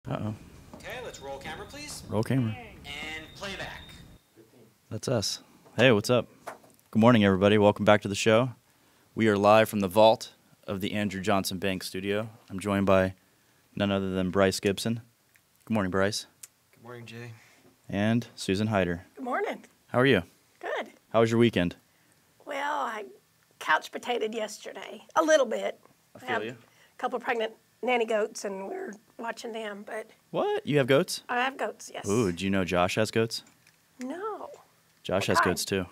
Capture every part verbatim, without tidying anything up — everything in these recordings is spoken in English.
Uh-oh. Okay, let's roll camera, please. Roll camera. And playback. That's us. Hey, what's up? Good morning, everybody. Welcome back to the show. We are live from the vault of the Andrew Johnson Bank studio. I'm joined by none other than Bryce Gibson. Good morning, Bryce. Good morning, Jay. And Susan Hyder. Good morning. How are you? Good. How was your weekend? Well, I couch potatoed yesterday a little bit. I feel have you. A couple of pregnant nanny goats, and we we're watching them. But What? You have goats? I have goats. Yes. Ooh, do you know Josh has goats? No. Josh What has kind? goats too.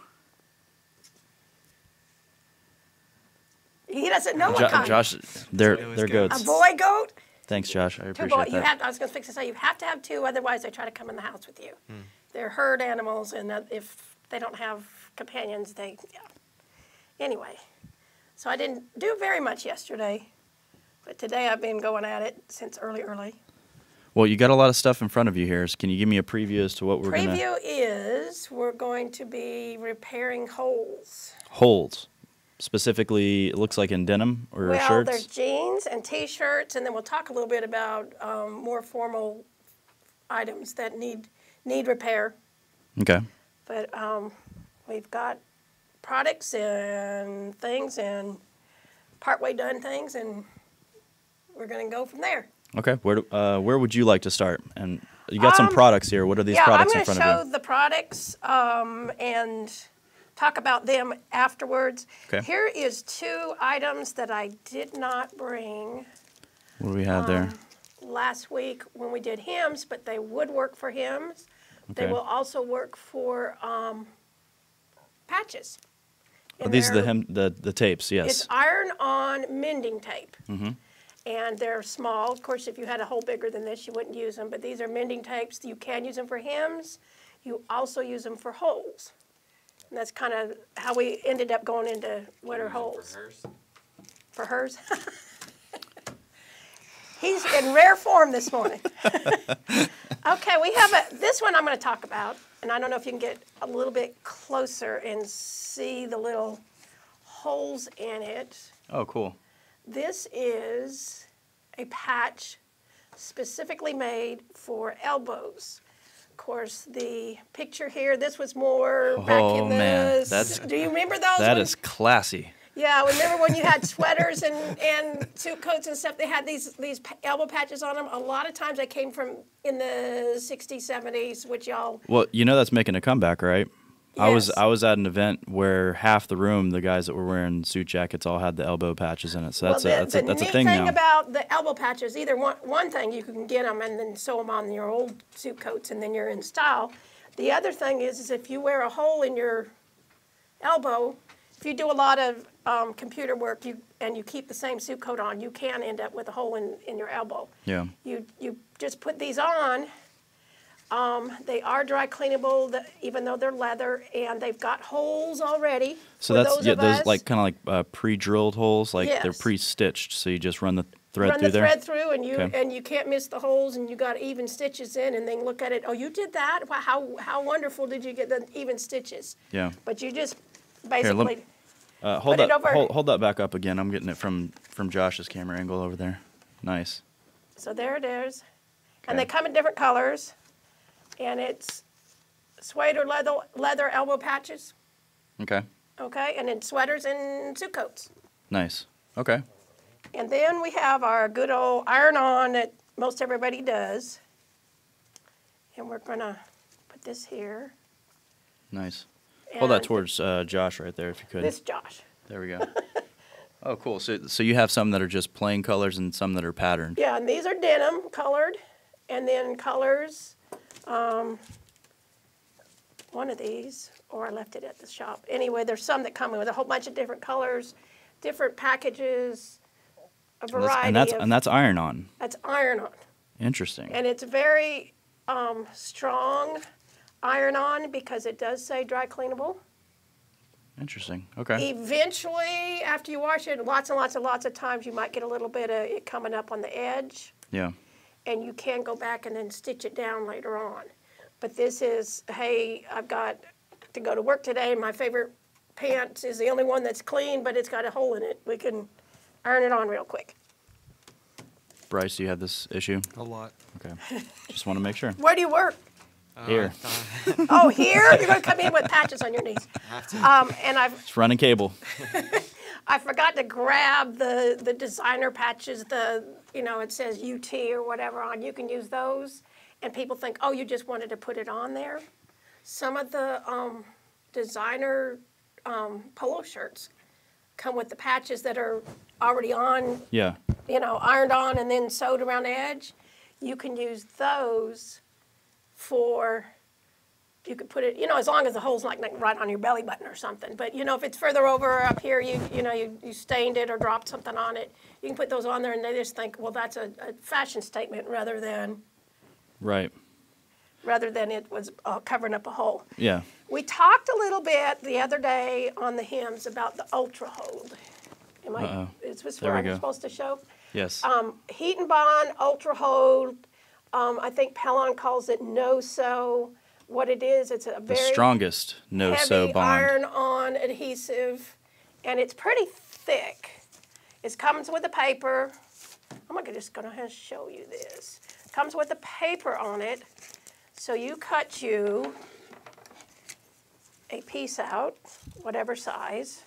He doesn't know Jo- what kind. Josh, they're always they're goats. A goats. boy goat. Thanks, Josh. I Two appreciate boy. that. You have. I was going to fix to say you have to have two, otherwise they try to come in the house with you. Hmm. They're herd animals, and uh, if they don't have companions, they. Yeah. Anyway, so I didn't do very much yesterday, but today I've been going at it since early, early. Well, you got a lot of stuff in front of you here. So can you give me a preview as to what we're going to... Preview is we're going to be repairing holes. Holes. Specifically, it looks like in denim or Well, shirts? there's jeans and T-shirts, and then we'll talk a little bit about um, more formal items that need need repair. Okay. But um, we've got products and things and partway done things, and we're going to go from there. Okay. Where do, uh, where would you like to start? And you got some Um, products here. What are these yeah, products I'm in going to front show of you? the products um, and talk about them afterwards. Okay. Here is two items that I did not bring What do we have there? last week when we did hymns, but they would work for hymns. They Okay. will also work for um, patches. Oh, And these are the, they're- hem, the the tapes, yes. It's iron-on mending tape. Mm-hmm. And they're small. Of course, if you had a hole bigger than this, you wouldn't use them. But these are mending tapes. You can use them for hems. You also use them for holes. And that's kind of how we ended up going into what are holes. For hers. For hers? He's in rare form this morning. Okay, we have a, this one I'm going to talk about. And I don't know if you can get a little bit closer and see the little holes in it. Oh, cool. This is a patch specifically made for elbows. Of course, the picture here, this was more back Oh, in the... man, s- that's- do you remember those? That when- is classy. Yeah, remember when you had sweaters and, and suit coats and stuff, they had these, these pa- elbow patches on them? A lot of times they came from in the sixties, seventies, which y'all... Well, you know that's making a comeback, right? I was Yes. I was at an event where half the room, the guys that were wearing suit jackets, all had the elbow patches in it. So that's well, a the, that's the a that's a neat thing thing now. about the elbow patches, either one, one thing, you can get them and then sew them on your old suit coats and then you're in style. The other thing is, is if you wear a hole in your elbow, if you do a lot of um, computer work you and you keep the same suit coat on, you can end up with a hole in, in your elbow. Yeah. You, you just put these on. Um, they are dry cleanable, the, even though they're leather, and they've got holes already. So for that's those yeah, of those us. like kind of like uh, pre-drilled holes, like they're Yes. pre-stitched. So you just run the thread Run through the there. thread through, and you Okay. and you can't miss the holes, and you got even stitches in, and then look at it. Oh, you did that? Wow, how how wonderful did you get the even stitches? Yeah. But you just Here, basically. let me, uh, hold put it that over- hold, hold that back up again. I'm getting it from from Josh's camera angle over there. Nice. So there it is, and Okay. they come in different colors, and it's suede or leather leather elbow patches. Okay. Okay, and then sweaters and suit coats. Nice. Okay. And then we have our good old iron-on that most everybody does. And we're gonna put this here. Nice. Hold that And towards uh, Josh right there if you could. This Josh. There we go. Oh, cool. So so you have some that are just plain colors and some that are patterned. Yeah, and these are denim colored, and then colors. Um, one of these, or I left it at the shop. Anyway, there's some that come in with a whole bunch of different colors, different packages, a And that's, variety and that's of. and that's iron on. That's iron-on. Interesting. And it's very um, strong iron-on because it does say dry cleanable. Interesting. Okay. Eventually, after you wash it, lots and lots and lots of times, you might get a little bit of it coming up on the edge, Yeah. and you can go back and then stitch it down later on. But this is, hey, I've got to go to work today, and my favorite pants is the only one that's clean, but it's got a hole in it. We can iron it on real quick. Bryce, do you have this issue? A lot. Okay. Just want to make sure. Where do you work? Uh, Here. uh, Oh, here? You're going to come in with patches on your knees. I have to. Um, and I've It's running cable. I forgot to grab the the designer patches. The you know it says U T or whatever on. You can use those, and people think, oh, you just wanted to put it on there. Some of the um, designer um, polo shirts come with the patches that are already on. Yeah. You know, ironed on and then sewed around the edge. You can use those for, you could put it, you know, as long as the hole's not like right on your belly button or something. But, you know, if it's further over or up here, you you know, you, you stained it or dropped something on it, you can put those on there and they just think, well, that's a, a fashion statement rather than, Right. rather than it was uh, covering up a hole. Yeah. We talked a little bit the other day on the hymns about the ultra hold. Am I, Uh-oh. is this There where we I'm go. supposed to show? Yes. Um, heat and bond, ultra hold. Um, I think Pellon calls it no-sew. What it is, it's a the very strongest no-sew heavy bond. iron-on adhesive, and it's pretty thick. It comes with a paper. I'm gonna just gonna show you this. Comes with a paper on it, so you cut you a piece out, whatever size,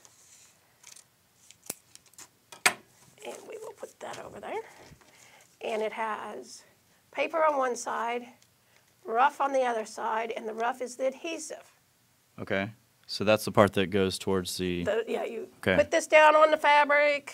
and we will put that over there. And it has paper on one side, rough on the other side, and the rough is the adhesive. Okay. So that's the part that goes towards the. The, yeah, you Okay. put this down on the fabric,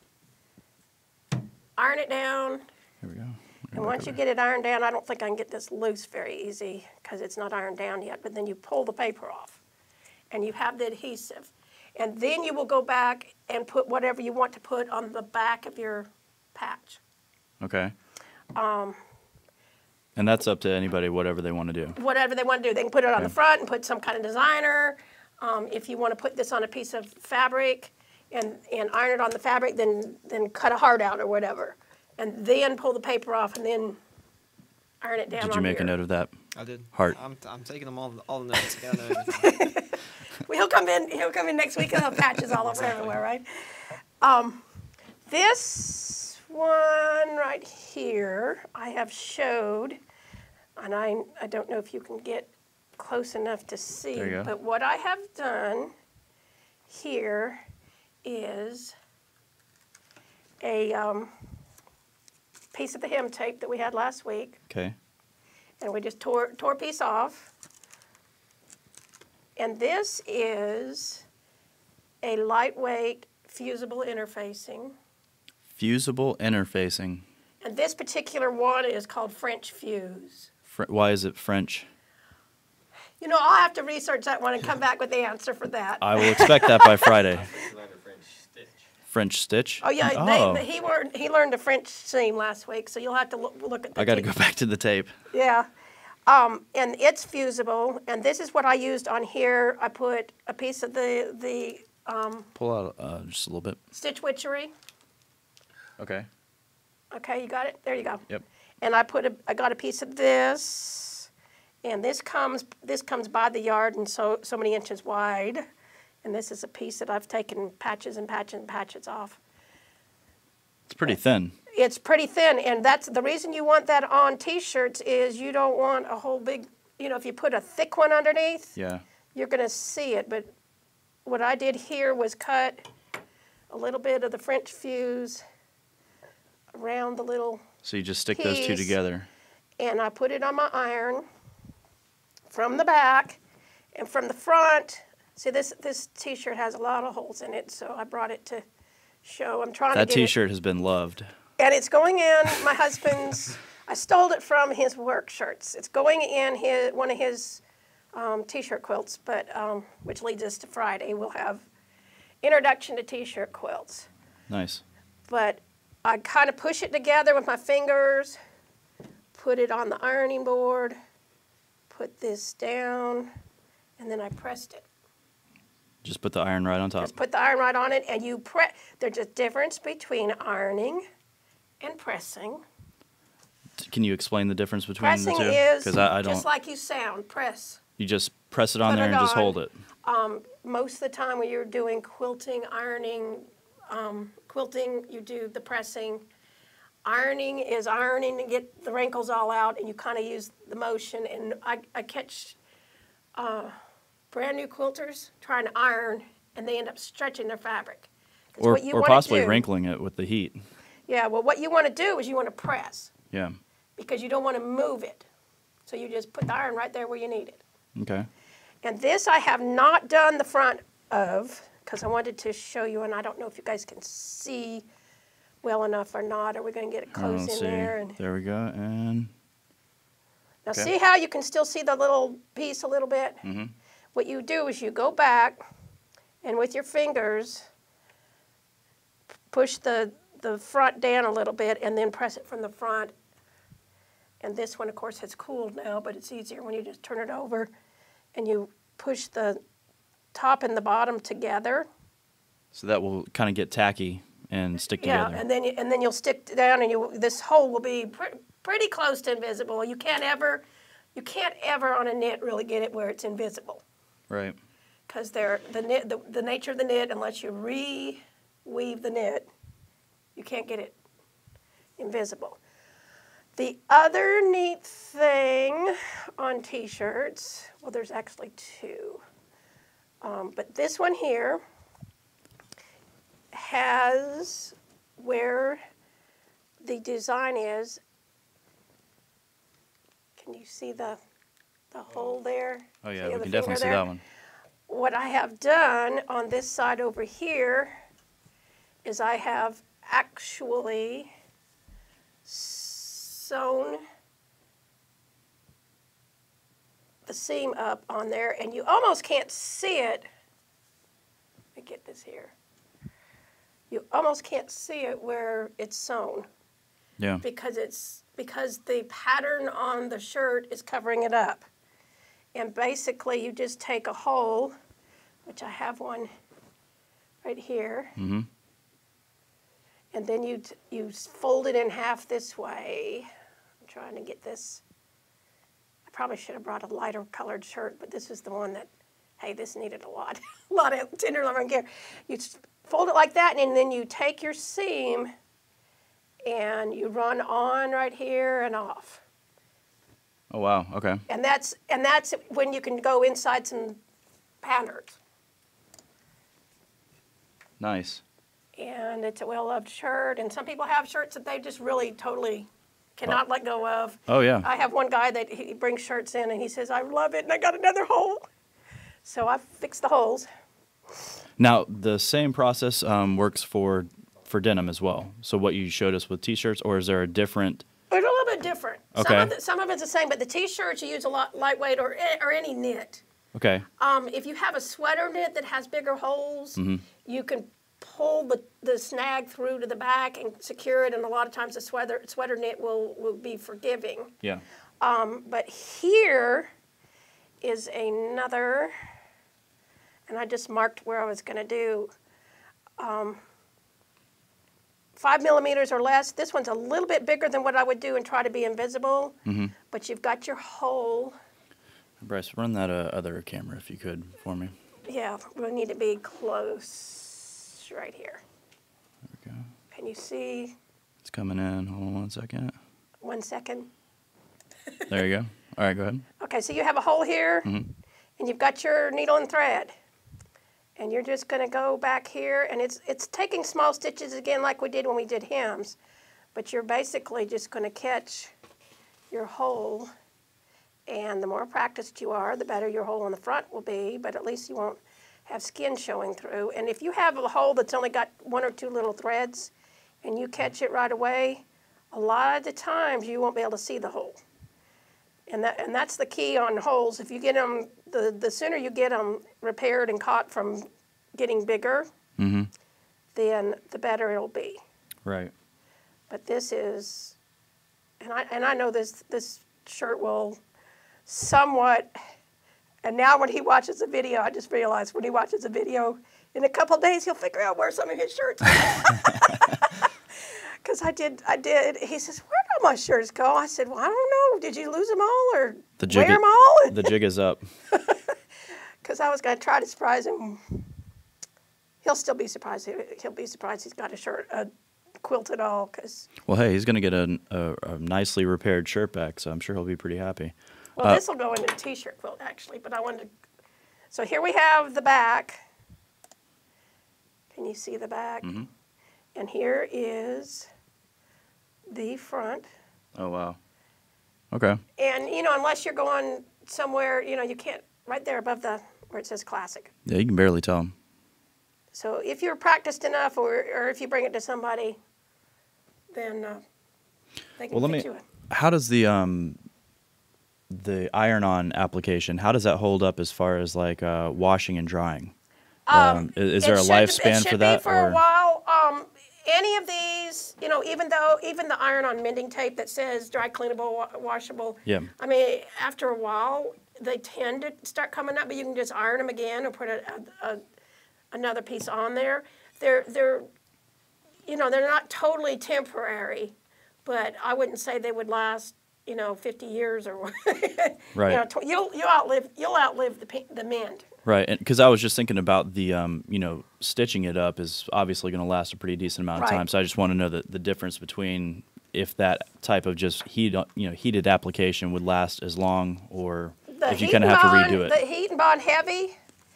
iron it down, Here we go. and once you get it ironed down, I don't think I can get this loose very easy because it's not ironed down yet, but then you pull the paper off, and you have the adhesive. And then you will go back and put whatever you want to put on the back of your patch. Okay. Um. And that's up to anybody, whatever they want to do. Whatever they want to do. They can put it on Okay. the front and put some kind of designer. Um, if you want to put this on a piece of fabric and, and iron it on the fabric, then, then cut a heart out or whatever. And then pull the paper off and then iron it down. Did you on make your, a note of that? I did. Heart. I'm, I'm taking them all, all the notes. I gotta know everything. Well, he'll come in. He'll come in next week. He'll have patches all over everywhere, right? Um, this one right here, I have showed, and I I don't know if you can get close enough to see, There you go. but what I have done here is a um, piece of the hem tape that we had last week, Okay. and we just tore tore a piece off. And this is a lightweight fusible interfacing. Fusible interfacing. And this particular one is called French Fuse. Fr- why is it French? You know, I'll have to research that one and come back with the answer for that. I will expect that by Friday. French stitch? Oh, yeah, Oh. they, he, learned, he learned a French seam last week, so you'll have to look, look at the I got to tape. go back to the tape. Yeah. Um, and it's fusible, and this is what I used on here. I put a piece of the, the um, Pull out uh, just a little bit. stitch witchery. Okay. Okay, you got it? There you go. Yep. And I put a, I got a piece of this, and this comes, this comes by the yard and so, so many inches wide. And this is a piece that I've taken patches and patches and patches off. It's pretty thin. It's pretty thin, and that's the reason you want that on T-shirts is you don't want a whole big, you know, if you put a thick one underneath, Yeah. you're going to see it. But what I did here was cut a little bit of the French fuse around the little, So you just stick those two piece. together. and I put it on my iron from the back and from the front. See, this, this T-shirt has a lot of holes in it, so I brought it to show. I'm trying That to get it. T-shirt has been loved. And it's going in my husband's, I stole it from his work shirts. It's going in his one of his um, T-shirt quilts, but um, which leads us to Friday. We'll have introduction to T-shirt quilts. Nice. But I kind of push it together with my fingers, put it on the ironing board, put this down, and then I pressed it. Just put the iron right on top. Just put the iron right on it, and you press. There's a difference between ironing and pressing. Can you explain the difference between Pressing the two? is Because I, I don't. just like you sound, press. You just press it on Put there it and just on. hold it. Um, most of the time when you're doing quilting, ironing, um, quilting, you do the pressing. ironing is ironing to get the wrinkles all out, and you kind of use the motion. And I, I catch uh, brand new quilters trying to iron, and they end up stretching their fabric. Or, what you or wanna possibly do, wrinkling it with the heat. Yeah, well, what you want to do is you want to press. Yeah. Because you don't want to move it. So you just put the iron right there where you need it. Okay. And this I have not done the front of, because I wanted to show you, and I don't know if you guys can see well enough or not. Are we going to get it close in see. there? And There we go. And now okay. see how you can still see the little piece a little bit? Mm-hmm. What you do is you go back, and with your fingers, push the, the front down a little bit, and then press it from the front. And this one, of course, has cooled now, but it's easier when you just turn it over and you push the top and the bottom together. So that will kind of get tacky and stick Yeah, together. and then you, and then you'll stick down, and you this hole will be pr pretty close to invisible. You can't ever, you can't ever on a knit really get it where it's invisible. Right. Because they're the knit, the, the nature of the knit, unless you re-weave the knit, you can't get it invisible. The other neat thing on t-shirts, well, there's actually two, um, but this one here has where the design is. Can you see the the hole there? Oh yeah, See we the can definitely finger see there? that one. What I have done on this side over here is I have actually sewn the seam up on there, and you almost can't see it. Let me get this here. You almost can't see it where it's sewn. Yeah. Because it's because the pattern on the shirt is covering it up. And basically you just take a hole, which I have one right here. Mm-hmm. And then you t you fold it in half this way. I'm trying to get this. I probably should have brought a lighter colored shirt, but this is the one that, hey, this needed a lot, a lot of tender loving care. You fold it like that, and then you take your seam and you run on right here and off. Oh wow. Okay. And that's and that's when you can go inside some patterns. Nice. And it's a well-loved shirt, and some people have shirts that they just really totally cannot oh. let go of. Oh, yeah. I have one guy that he brings shirts in, and he says, I love it, and I got another hole. So I fixed the holes. Now, the same process um, works for, for denim as well. So what you showed us with T-shirts, or is there a different... It's a little bit different. Okay. Some of, the, some of it's the same, but the T-shirts you use a lot lightweight or, or any knit. Okay. Um, if you have a sweater knit that has bigger holes, mm-hmm. you can pull the, the snag through to the back and secure it, and a lot of times the sweater, sweater knit will, will be forgiving. Yeah. Um, but here is another, and I just marked where I was going to do, um, five millimeters or less. This one's a little bit bigger than what I would do and try to be invisible, mm-hmm. but you've got your hole. Bryce, run that uh, other camera if you could for me. Yeah, we need to be close right here. There we go. Can you see? It's coming in. Hold on one second. One second. There you go. All right, go ahead. Okay, so you have a hole here, mm-hmm. and you've got your needle and thread. And you're just going to go back here, and it's, it's taking small stitches again like we did when we did hems, but you're basically just going to catch your hole, and the more practiced you are, the better your hole on the front will be, but at least you won't have skin showing through. And if you have a hole that's only got one or two little threads and you catch it right away, a lot of the times you won't be able to see the hole. And, that, and that's the key on holes. If you get them, the, the sooner you get them repaired and caught from getting bigger, mm-hmm. then the better it'll be. Right. But this is, and I, and I know this, this shirt will somewhat, and now when he watches the video, I just realized when he watches the video, in a couple of days he'll figure out where some of his shirts are. Because I did, I did. He says, "Where'd all my shirts go?" I said, "Well, I don't know. Did you lose them all or the wear them all?" The jig is up. Because I was going to try to surprise him. He'll still be surprised. He'll be surprised he's got a shirt, a quilt at all. Cause, Well, hey, he's going to get a, a, a nicely repaired shirt back, so I'm sure he'll be pretty happy. well, Uh, this will go into a T-shirt quilt, actually, but I wanted to. So here we have the back. Can you see the back? Mm-hmm. And here is the front. Oh, wow. Okay. And, you know, unless you're going somewhere, you know, you can't, right there above the, where it says classic. Yeah, you can barely tell him. So if you're practiced enough, or, or if you bring it to somebody, then uh, they can Well, let fit me. you in. How does the um, the iron-on application? How does that hold up as far as like uh, washing and drying? Um, is, is It there a should- lifespan it should for that? Be for a while. Um, any of these, you know, even though even the iron-on mending tape that says dry cleanable, wa- washable. Yeah. I mean, after a while, they tend to start coming up, but you can just iron them again or put a, a, a another piece on there. They're they're, you know, they're not totally temporary, but I wouldn't say they would last, you know, fifty years or Right. You know, tw- you'll you'll outlive you'll outlive the pe- the mend. Right, because I was just thinking about the, um, you know, stitching it up is obviously going to last a pretty decent amount of Right. time. So I just want to know the, the difference between if that type of just heat, you know, heated application would last as long, or The if you heat kind of and have to bond- redo it. The heat and bond heavy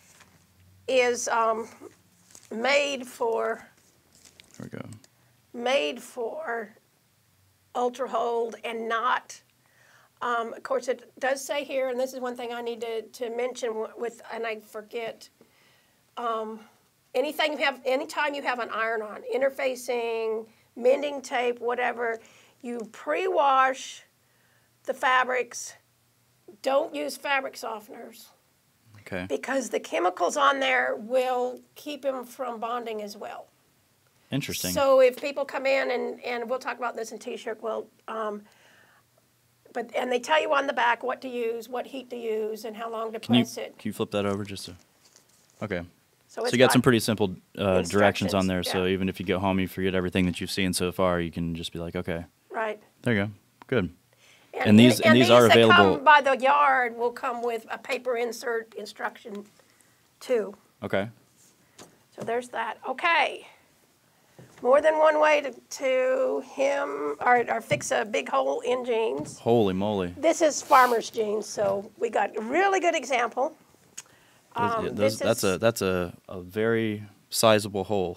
is um, made for There we go. made for ultra hold and not. Um, of course, it does say here, and this is one thing I need to, to mention w- with, and I forget. Um, anything you have, anytime you have an iron-on, interfacing, mending tape, whatever, you pre-wash the fabrics. Don't use fabric softeners Okay. because the chemicals on there will keep them from bonding as well. Interesting. So if people come in, and, and we'll talk about this in T-shirt quilt, um, but and they tell you on the back what to use, what heat to use, and how long to can you press it. can you flip that over just to? Okay. So, So it's you got some got pretty simple uh, directions on there. instructions, So yeah. even if you get home, you forget everything that you've seen so far, you can just be like, okay, right. there you go, good. And, And these- and these are that available- come by the yard will come with a paper insert instruction too. Okay. So there's that. Okay. More than one way to, to hem or, or fix a big hole in jeans. Holy moly. This is farmer's jeans, so we got a really good example. Those- Um, yeah, those- this that's is- a that's a, a very sizable hole.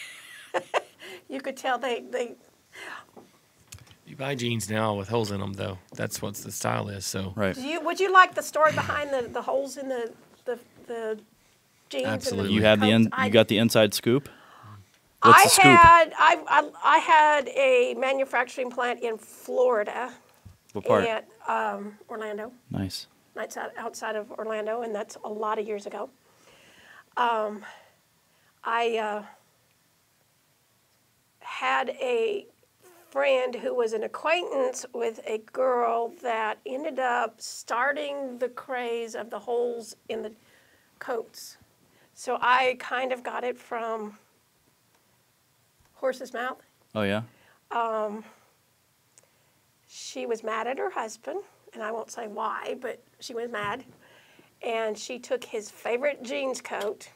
You could tell they, they You buy jeans now with holes in them, though. That's what the style is. So Right. Do you, would you like the story behind the, the holes in the, the, the jeans? Absolutely. And the You have the in, coats? I- you got the inside scoop. What's I the scoop? had I, I, I had a manufacturing plant in Florida, What part? at um, Orlando, Nice. outside outside of Orlando, and that's a lot of years ago. Um, I uh, had a friend who was an acquaintance with a girl that ended up starting the craze of the holes in the coats. So I kind of got it from horse's mouth. Oh yeah. She was mad at her husband, and I won't say why, but she was mad. And she took his favorite jeans coat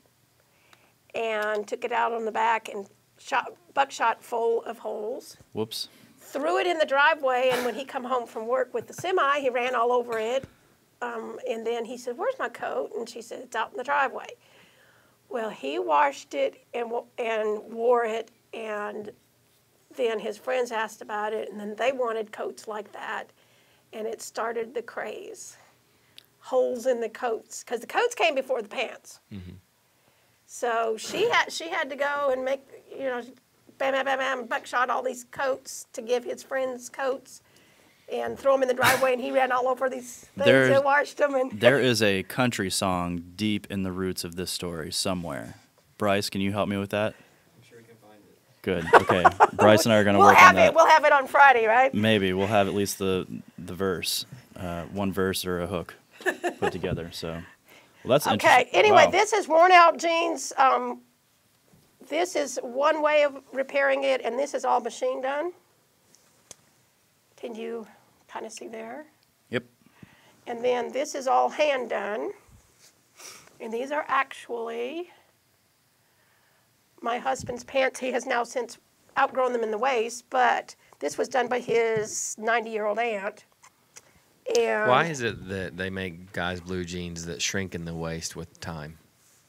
and took it out on the back and shot buckshot full of holes. Whoops. Threw it in the driveway, and when he come home from work with the semi, he ran all over it. Um, and then he said, "Where's my coat?" And she said, "It's out in the driveway." Well, he washed it and wo- and wore it, and then his friends asked about it, and then they wanted coats like that, and it started the craze. Holes in the coats, because the coats came before the pants. So she had she had to go and make, you know, bam, bam, bam, bam, buckshot all these coats to give his friends coats, and throw them in the driveway, and he ran all over these things There's- and washed them. And There is a country song deep in the roots of this story somewhere. Bryce, can you help me with that? I'm sure we can find it. Good. Okay. Bryce and I are going to we'll work have on that. it. We'll have it on Friday, right? Maybe we'll have at least the the verse, uh, one verse or a hook put together. So, well, that's interesting. Okay. Anyway, Wow. this is worn out jeans. Um, this is one way of repairing it, and this is all machine done. Can you kind of see there? Yep. And then this is all hand done. And these are actually my husband's pants. He has now since outgrown them in the waist, but this was done by his ninety-year-old aunt. And Why is it that they make guys' blue jeans that shrink in the waist with time?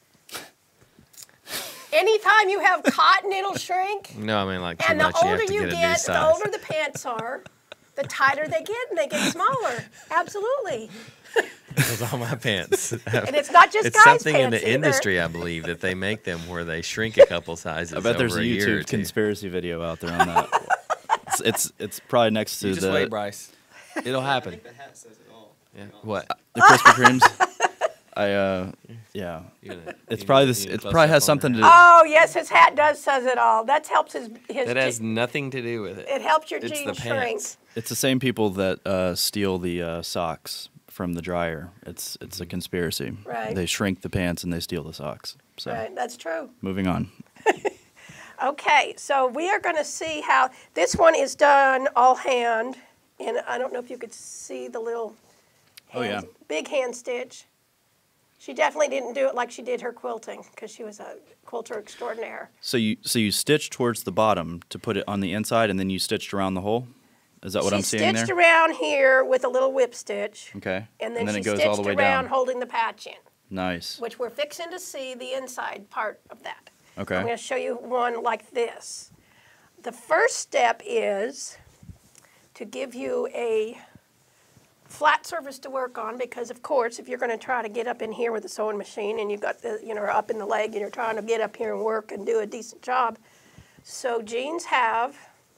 anytime you have cotton, it'll shrink. No, I mean like too And the much. You older have to you get a new get, the size. older the pants are, the tighter they get, and they get smaller. Absolutely. Those are all my pants. And it's not just It's guys' something in pants the either. industry, I believe, that they make them where they shrink a couple sizes. I bet there's over a a year or YouTube two. conspiracy video out there on that. it's, it's it's probably next to You just the wait, Bryce. It'll I happen. think the hat says it all. Yeah. What? the Krispy Kremes. I uh yeah. You gonna- It's you probably need- this. you need It to probably close has up on something to. her. Oh, yes, his hat does says it all. That helps his, his That has je- nothing to do with it. it helps your It's the jeans shrink. pants. It's the same people that uh, steal the uh, socks from the dryer. It's it's a conspiracy. Right. They shrink the pants and they steal the socks. So Right, that's true. moving on. Okay, so we are going to see how this one is done all hand, and I don't know if you could see the little Oh, hand, yeah. big hand stitch. She definitely didn't do it like she did her quilting because she was a quilter extraordinaire. So you so you stitched towards the bottom to put it on the inside, and then you stitched around the hole. Is that what she I'm seeing stitched there? around here with a little whip stitch, Okay. and then, she it goes stitched all the way around down. holding the patch in, Nice. which we're fixing to see the inside part of that. Okay. I'm going to show you one like this. The first step is to give you a flat surface to work on because, of course, if you're going to try to get up in here with a sewing machine and you've got the, you know, up in the leg and you're trying to get up here and work and do a decent job. So jeans have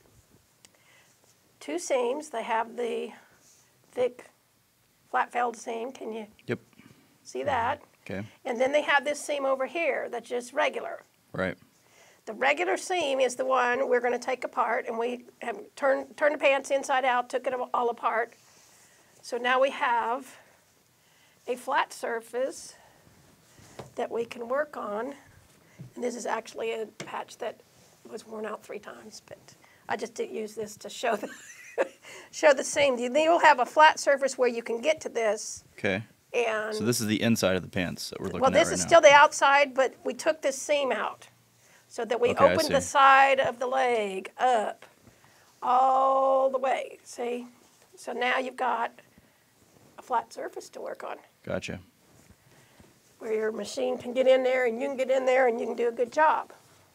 two seams. They have the thick flat felled seam. Can you Yep. see that? Okay. And then they have this seam over here that's just regular. Right. The regular seam is the one we're going to take apart, and we have turned turn the pants inside out, took it all apart. So now we have a flat surface that we can work on. And this is actually a patch that was worn out three times, but I just did use this to show the show the seam. Then you'll have a flat surface where you can get to this. Okay. And So this is the inside of the pants that we're looking well, at this right is now. still the outside, but we took this seam out so that we Okay, I opened the see. side of the leg up all the way. See? So now you've got a flat surface to work on Gotcha. where your machine can get in there and you can get in there and you can do a good job.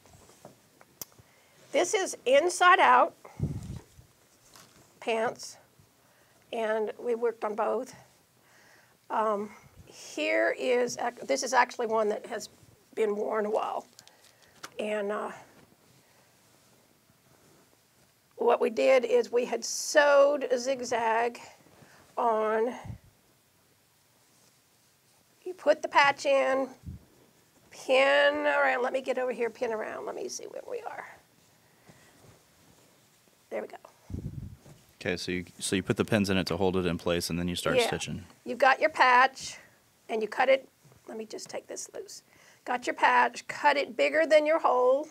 This is inside out pants, and we worked on both. Um, here is, ac- this is actually one that has been worn a while. And uh, what we did is we had sewed a zigzag on, you put the patch in, pin around, let me get over here, pin around, let me see where we are. There we go. Okay, so you so you put the pins in it to hold it in place, and then you start Yeah. stitching. You've got your patch, and you cut it, let me just take this loose. Got your patch, cut it bigger than your hole,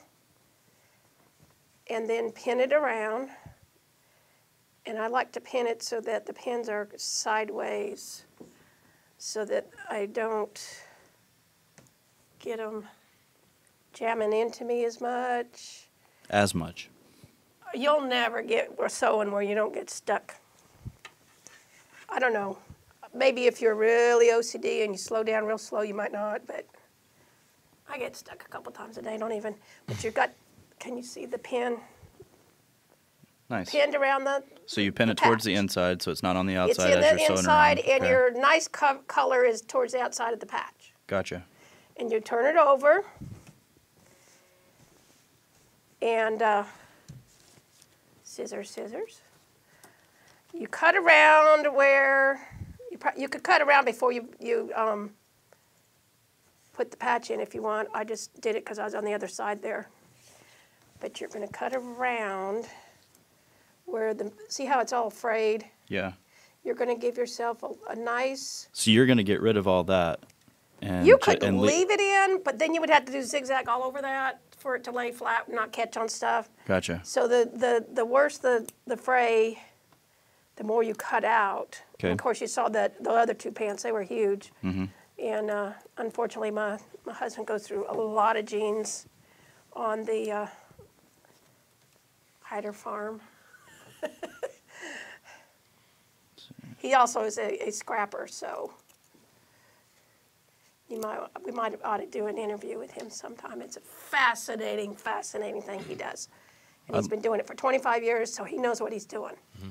and then pin it around. And I like to pin it so that the pins are sideways, so that I don't get them jamming into me as much. As much. You'll never get sewing where you don't get stuck. I don't know. Maybe if you're really O C D and you slow down real slow, you might not, but I get stuck a couple times a day, don't even. But you've got, can you see the pin Nice. pinned around the, So you pin the it towards the patch. inside, so it's not on the It's outside in as the you're sewing inside, around. and Okay. your nice co color is towards the outside of the patch. Gotcha. And you turn it over, and uh, scissors, scissors. You cut around where, you, pro- you could cut around before you, you um, put the patch in if you want. I just did it because I was on the other side there. But you're going to cut around where the, see how it's all frayed? Yeah. You're going to give yourself a, a nice, So you're gonna get rid of all that, and you ju- could and le- leave it in, but then you would have to do zigzag all over that for it to lay flat and not catch on stuff. Gotcha. So the, the, the worse the, the fray, the more you cut out. Okay. And of course, you saw that the other two pants, they were huge. Mm-hmm. And uh, unfortunately, my, my husband goes through a lot of jeans on the uh, Hyder Farm. He also is a, a scrapper, so you might we might ought to do an interview with him sometime. It's a fascinating, fascinating thing he does, and he's Um, been doing it for twenty-five years, so he knows what he's doing. Mm-hmm.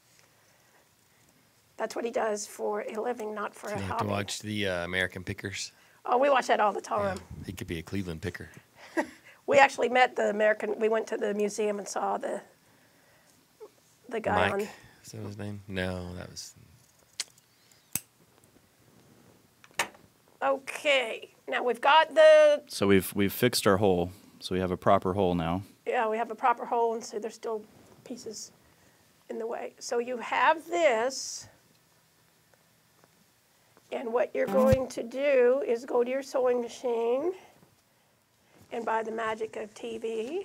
That's what he does for a living, not for You a have hobby. to watch the uh, American Pickers. Oh, we watch that all the Yeah, time. he could be a Cleveland picker. We actually met the American. We went to the museum and saw the the guy Mike, on. is that his name? No, that was. Okay, now we've got the. So we've we've fixed our hole. So we have a proper hole now. Yeah, we have a proper hole, and so there's still pieces in the way. So you have this, and what you're going to do is go to your sewing machine, and by the magic of T V,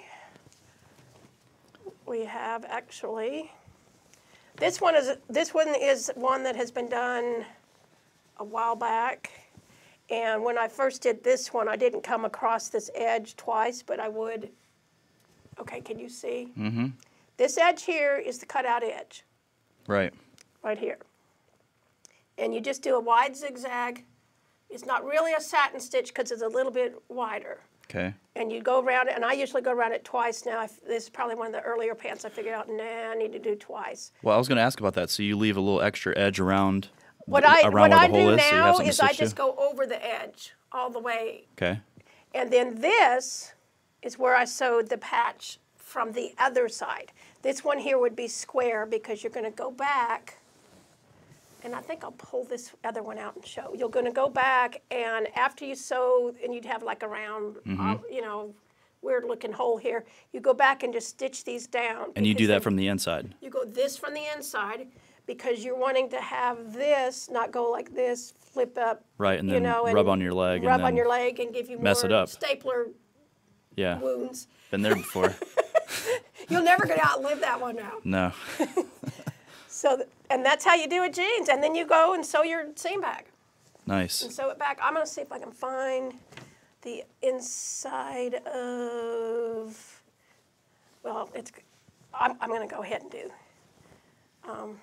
we have actually. This one is this one is one that has been done a while back, and when I first did this one, I didn't come across this edge twice, but I would. Okay, can you see? Mm-hmm. This edge here is the cutout edge, Right. right here. And you just do a wide zigzag. It's not really a satin stitch because it's a little bit wider. Okay. And you go around it, and I usually go around it twice now. I, this is probably one of the earlier pants I figured out, nah, I need to do twice. Well, I was going to ask about that. So you leave a little extra edge around, What the, I, around what where I the hole do is, so you have now something is to I stitch just to? go over the edge all the way. Okay. And then this is where I sewed the patch from the other side. This one here would be square because you're going to go back, and I think I'll pull this other one out and show. You're going to go back, and after you sew, and you'd have like a round, Mm-hmm. uh, you know, weird looking hole here. You go back and just stitch these down. And you because do that then from the inside. You go this from the inside because you're wanting to have this not go like this, flip up, Right, and you then know, and rub on your leg. rub and then on your leg and give you mess more it up. stapler Yeah. wounds. Been there before. You'll never gonna outlive that one now. No. So, th- and that's how you do it, jeans. And then you go and sew your seam back Nice. and sew it back. I'm gonna see if I can find the inside of. Well, it's. I'm, I'm gonna go ahead and do. Um,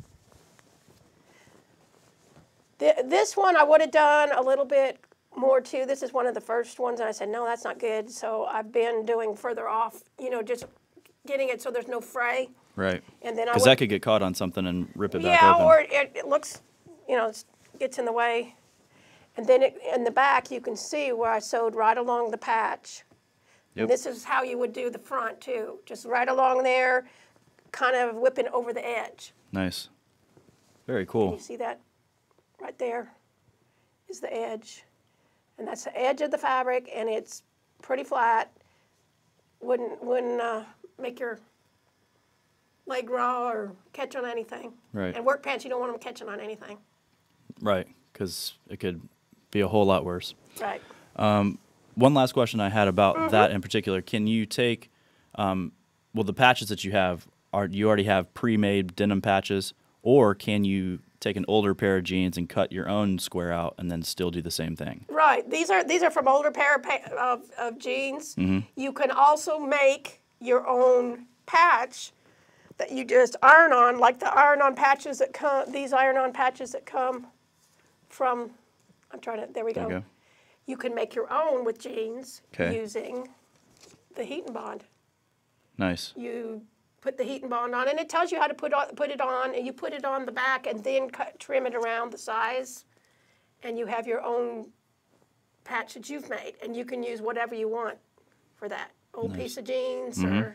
th- this one I would have done a little bit more too. This is one of the first ones, and I said no, that's not good. So I've been doing further off. You know, just getting it so there's no fray. Right. And then I Because would, that could get caught on something and rip it back yeah, open. or it, it looks, you know, it gets in the way. And then it, in the back, you can see where I sewed right along the patch. Yep. And this is how you would do the front too, just right along there, kind of whipping over the edge. Nice. Very Can cool. you see that? Right there is the edge. And that's the edge of the fabric, and it's pretty flat. Wouldn't, wouldn't uh, make your leg raw or catch on anything. Right. And work pants, you don't want them catching on anything. Right. Because it could be a whole lot worse. Right. One last question I had about Mm-hmm. that in particular. Can you take, um, well, the patches that you have, are you already have pre-made denim patches, or can you take an older pair of jeans and cut your own square out and then still do the same thing? Right. These are these are from older pair of, pa- of, of jeans. Mm-hmm. You can also make your own patch that you just iron on, like the iron-on patches that come. These iron-on patches that come from. I'm trying to. There we There go. you go. You can make your own with jeans 'Kay. using the heat and bond. Nice. You put the heat and bond on, and it tells you how to put on, put it on, and you put it on the back, and then cut, trim it around the size, and you have your own patch that you've made, and you can use whatever you want for that. Old Nice. piece of jeans, Mhm. or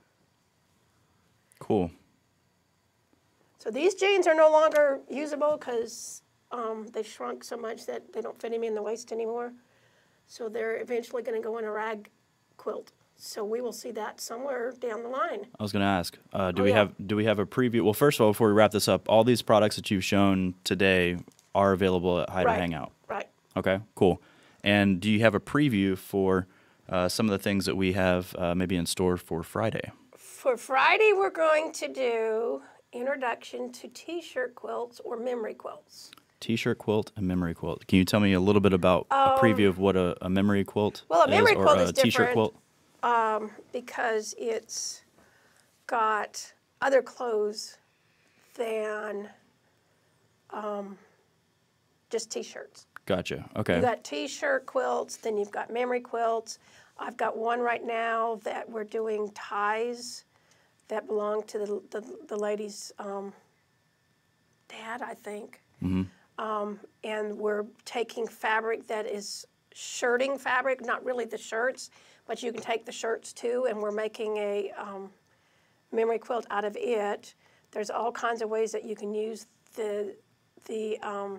Cool. so these jeans are no longer usable because um, they shrunk so much that they don't fit me in the waist anymore. So they're eventually going to go in a rag quilt. So we will see that somewhere down the line. I was going to ask, uh, do Oh, we yeah. have do we have a preview? Well, first of all, before we wrap this up, all these products that you've shown today are available at Hyder Right. Hangout. Right. Okay, cool. And do you have a preview for uh, some of the things that we have uh, maybe in store for Friday? For Friday, we're going to do introduction to t-shirt quilts or memory quilts. T-shirt quilt and memory quilt. Can you tell me a little bit about a preview of what a, a memory quilt Um, Well, a memory is, or quilt a is T-shirt different. quilt? Um, because it's got other clothes than um, just T-shirts. Gotcha. Okay. You've got T-shirt quilts, then you've got memory quilts. I've got one right now that we're doing ties that belong to the, the, the lady's um, dad, I think. Mm-hmm. Um, and we're taking fabric that is shirting fabric, not really the shirts, but you can take the shirts too, and we're making a um, memory quilt out of it. There's all kinds of ways that you can use the, the um,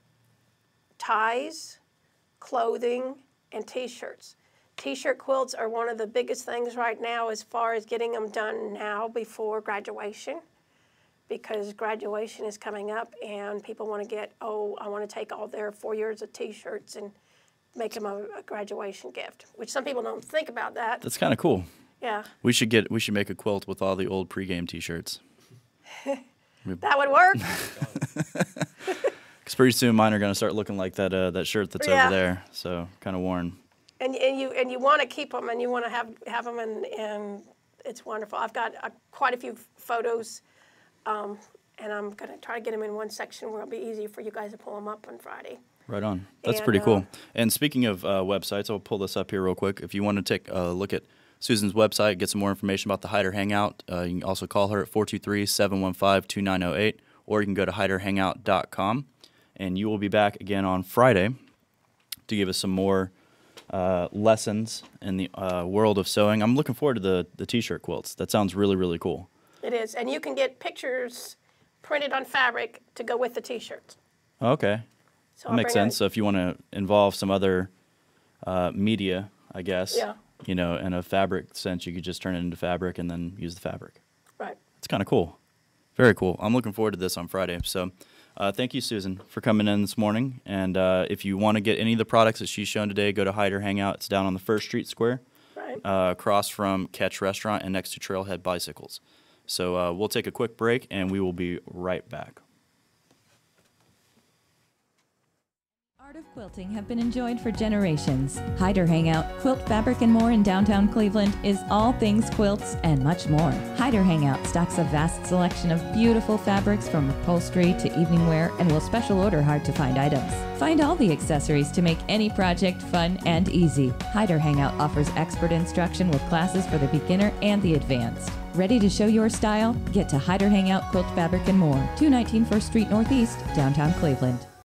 ties, clothing, and T-shirts. T-shirt quilts are one of the biggest things right now as far as getting them done now before graduation, because graduation is coming up and people want to get, oh, I want to take all their four years of T-shirts and make them a, a graduation gift, which some people don't think about that. That's kind of cool. Yeah. We should get we should make a quilt with all the old pregame T-shirts. That would work. Because pretty soon mine are going to start looking like that uh, that shirt that's Yeah. over there. So kind of worn. And, and you and you want to keep them, and you want to have have them, and, and it's wonderful. I've got uh, quite a few photos, um, and I'm going to try to get them in one section where it'll be easy for you guys to pull them up on Friday. Right on. That's And, pretty uh, cool. And speaking of uh, websites, I'll pull this up here real quick. If you want to take a look at Susan's website, get some more information about the Hyder Hangout, uh, you can also call her at four two three, seven one five, two nine zero eight, or you can go to hyder hangout dot com. And you will be back again on Friday to give us some more uh, lessons in the uh, world of sewing. I'm looking forward to the, the T-shirt quilts. That sounds really, really cool. It is, and you can get pictures printed on fabric to go with the T-shirts. Okay. So That I'll makes bring a- sense. So if you want to involve some other uh, media, I guess, Yeah. you know, in a fabric sense, you could just turn it into fabric and then use the fabric. Right. It's kind of cool. Very cool. I'm looking forward to this on Friday. So uh, thank you, Susan, for coming in this morning. And uh, if you want to get any of the products that she's shown today, go to Hyder Hangout. It's down on the First Street Square, Right. uh, across from Catch Restaurant and next to Trailhead Bicycles. So uh, we'll take a quick break, and we will be right back. Art of quilting have been enjoyed for generations. Hyder Hangout, Quilt Fabric and More in downtown Cleveland is all things quilts and much more. Hyder Hangout stocks a vast selection of beautiful fabrics from upholstery to evening wear and will special order hard to find items. Find all the accessories to make any project fun and easy. Hyder Hangout offers expert instruction with classes for the beginner and the advanced. Ready to show your style? Get to Hyder Hangout, Quilt Fabric and More, two nineteen First Street Northeast, downtown Cleveland.